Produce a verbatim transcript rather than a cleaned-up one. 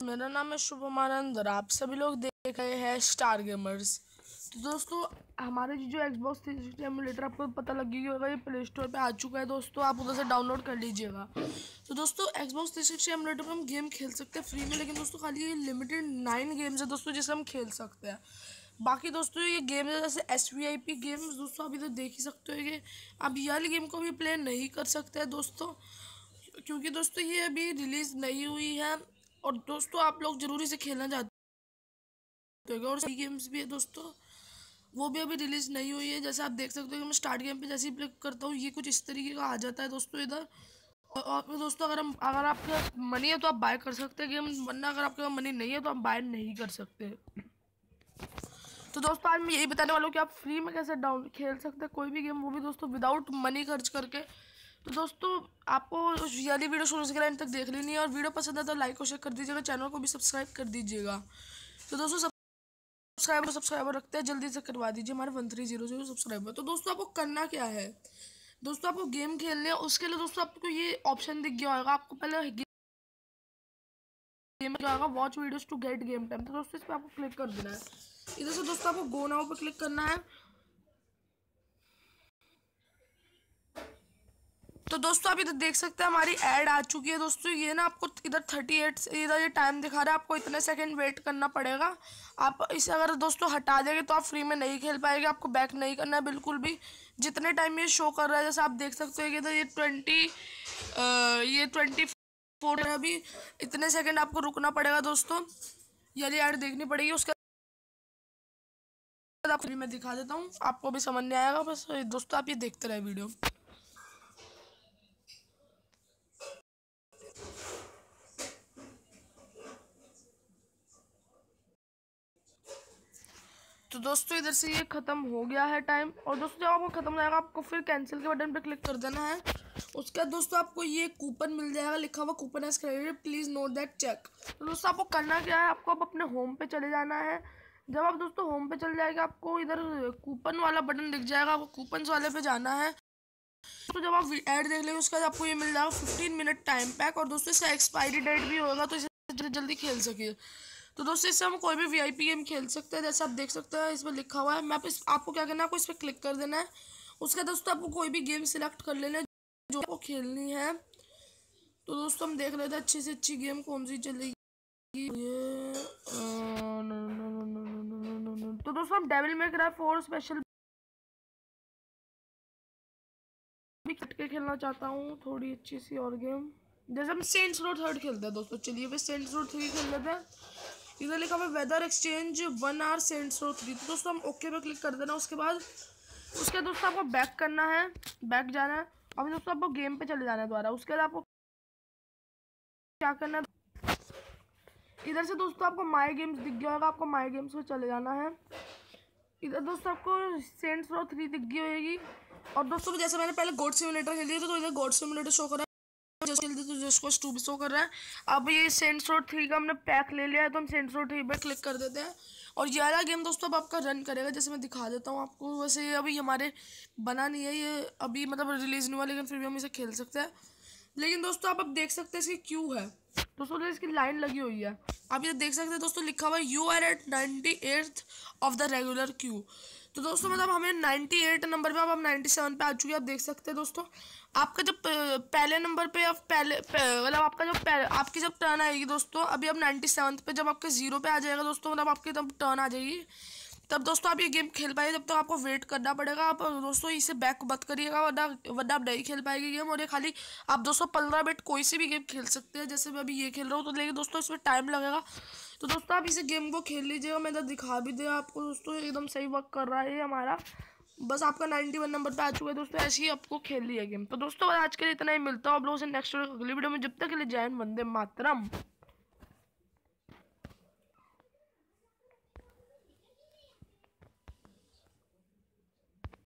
मेरा नाम है शुभम आनंद और आप सभी लोग देख रहे हैं स्टार गेमर्स। तो दोस्तों हमारे जो एक्सबॉक्स थ्री सिक्सटी एमुलेटर आपको पता लग गई होगा, ये प्ले स्टोर पे आ चुका है दोस्तों, आप उधर से डाउनलोड कर लीजिएगा। तो दोस्तों एक्सबॉक्स थ्री सिक्सटी एमुलेटर पर हम गेम खेल सकते हैं फ्री में, लेकिन दोस्तों खाली ये लिमिटेड नाइन गेम्स है दोस्तों जिसे हम खेल सकते हैं। बाकी दोस्तों ये गेम है जैसे S V I P games दोस्तों अभी तो देख ही सकते हो कि अब ये वाली गेम को भी प्ले नहीं कर सकते हैं दोस्तों, क्योंकि दोस्तों ये अभी रिलीज़ नहीं हुई है और दोस्तों आप लोग जरूरी से खेलना चाहते हो। और सही गेम्स भी है दोस्तों, वो भी अभी रिलीज़ नहीं हुई है। जैसे आप देख सकते हो कि मैं स्टार्ट गेम पे जैसे ही प्ले करता हूँ ये कुछ इस तरीके का आ जाता है दोस्तों इधर। और दोस्तों अगर हम अगर आपके पास मनी है तो आप बाय कर सकते हैं गेम, वरना अगर आपके पास मनी नहीं है तो आप बाय नहीं कर सकते। तो दोस्तों आज मैं यही बताने वाला हूँ कि आप फ्री में कैसे डाउन खेल सकते हैं कोई भी गेम, वो भी दोस्तों विदाउट मनी खर्च करके। तो दोस्तों आपको ये वाली वीडियो शुरू से एंड तक देख लेनी है और वीडियो पसंद है तो लाइक और शेयर कर दीजिएगा, चैनल को भी सब्सक्राइब कर दीजिएगा। तो दोस्तों सब्सक्राइबर सब्सक्राइबर रखते हैं, जल्दी से करवा दीजिए हमारे one three zero zero subscriber. तो दोस्तों आपको करना क्या है, दोस्तों आपको गेम खेलने है, उसके लिए दोस्तों आपको ये ऑप्शन दिख गया होगा, आपको पहले गेम क्या होगा watch videos to get game time. तो दोस्तों इस पर आपको क्लिक कर देना है। इधर से दोस्तों आपको गो नाउ पे क्लिक करना है। तो दोस्तों आप इधर देख सकते हैं हमारी ऐड आ चुकी है दोस्तों। ये ना आपको इधर थर्टी एट इधर ये टाइम दिखा रहा है, आपको इतने सेकंड वेट करना पड़ेगा। आप इसे अगर दोस्तों हटा देंगे तो आप फ्री में नहीं खेल पाएंगे, आपको बैक नहीं करना है बिल्कुल भी। जितने टाइम ये शो कर रहा है जैसे आप देख सकते हो कि इधर ये ट्वेंटी ये ट्वेंटी फोर है, अभी इतने सेकेंड आपको रुकना पड़ेगा दोस्तों, ये ऐड देखनी पड़ेगी। उसके बाद आप फ्री में दिखा देता हूँ, आपको भी समझ नहीं आएगा, बस दोस्तों आप ये देखते रहे वीडियो। तो दोस्तों इधर से ये ख़त्म हो गया है टाइम, और दोस्तों जब आपको ख़त्म हो जाएगा आपको फिर कैंसिल के बटन पे क्लिक कर देना है। उसके बाद दोस्तों आपको ये कूपन मिल जाएगा, लिखा हुआ coupon as credit please note that check. तो दोस्तों आपको करना क्या है, आपको अब अपने होम पे चले जाना है। जब आप दोस्तों होम पे चले जाएगा आपको इधर कूपन वाला बटन दिख जाएगा, आपको कूपन वाले पे जाना है। तो जब आप ऐड देख लेंगे उसके बाद आपको ये मिल जाएगा फिफ्टीन मिनट टाइम पैक, और दोस्तों इसका एक्सपायरी डेट भी होगा तो इसे जल्दी खेल सके। तो दोस्तों इससे हम कोई भी वीआईपी गेम खेल सकते हैं, जैसे आप देख सकते हैं इसमें लिखा हुआ है मैप। इस आपको क्या करना है, आपको इस पर क्लिक कर देना है। उसके बाद दोस्तों आपको कोई भी गेम सिलेक्ट कर लेना है जो आपको खेलनी है। तो दोस्तों हम देख लेते हैं अच्छी से अच्छी गेम कौन सी चलेगी। ये तो दोस्तों हम devil may cry four special भी के खेलना चाहता हूँ, थोड़ी अच्छी सी और गेम, जैसे हम सेंट्स रो थर्ड खेलते हैं दोस्तों। चलिए फिर सेंट्स रो थ्री खेल लेते हैं। इधर लिखा हुआ weather exchange one hour Saints Row three. तो दोस्तों हम ओके पे क्लिक कर देना। उसके बाद उसके बाद दोस्तों आपको बैक करना है, बैक जाना है। अभी दोस्तों आपको गेम पे चले जाना है दोबारा। उसके बाद आपको क्या करना है, इधर से दोस्तों आपको माई गेम्स दिख गया होगा, आपको माई गेम्स पे चले जाना है। इधर दोस्तों आपको सेंट्स रो थ्री दिख गई होगी, और दोस्तों जैसे मैंने पहले गोड सिमुलेटर खेल दिया था तो इधर गोड सिमुलेटर शो कर रहा है, तो जिसको टू भी शो कर रहा है। अब ये सेंट्स रो थ्री का हमने पैक ले लिया है तो हम सेंट्स रो थ्री पे क्लिक कर देते हैं, और ये वाला गेम दोस्तों अब आपका रन करेगा। जैसे मैं दिखा देता हूँ आपको, वैसे ये अभी हमारे बना नहीं है, ये अभी मतलब रिलीज नहीं हुआ, लेकिन फिर भी हम इसे खेल सकते हैं। लेकिन दोस्तों आप अब देख सकते हैं इसकी क्यू है दोस्तों, तो इसकी लाइन लगी हुई है, आप ये देख सकते हैं दोस्तों। लिखा हुआ है you are at ninety eight of the regular queue. तो दोस्तों मतलब हमें नाइन्टी एट नंबर पे, अब हम नाइन्टी सेवन पे आ चुके हैं। आप देख सकते हैं दोस्तों आपका जब पहले नंबर पे अब पहले मतलब आपका जब आपकी जब टर्न आएगी दोस्तों, अभी अब नाइन्टी सेवन पे जब आपके जीरो पे आ जाएगा दोस्तों, मतलब आपकी तब टर्न आ जाएगी, तब दोस्तों आप ये गेम खेल पाएंगे। जब तक तो आपको वेट करना पड़ेगा। आप दोस्तों इसे बैक मत करिएगा, वरना वरना आप नहीं खेल पाएंगे गेम। और ये खाली आप दोस्तों पंद्रह मिनट कोई सी भी गेम खेल सकते हैं, जैसे मैं अभी ये खेल रहा हूँ, तो लेकिन दोस्तों इसमें टाइम लगेगा। तो दोस्तों आप इसे गेम को खेल लीजिएगा, मैं इधर दिखा भी दिया आपको दोस्तों, एकदम सही वर्क कर रहा है हमारा। बस आपका नाइन्टी वन नंबर पे आ चुका है दोस्तों, ऐसे ही आपको खेल लिया गेम। तो दोस्तों आज के लिए इतना ही, मिलता हूँ आप लोगों से नेक्स्ट अगली वीडियो में। जब तक के लिए जय हिंद, वंदे मातरम।